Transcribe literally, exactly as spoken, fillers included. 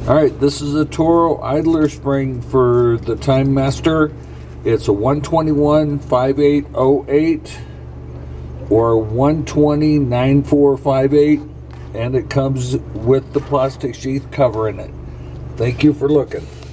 Alright, this is a Toro idler spring for the TimeMaster. It's a one twenty-one five eight oh eight or one twenty nine four five eight, and it comes with the plastic sheath covering it. Thank you for looking.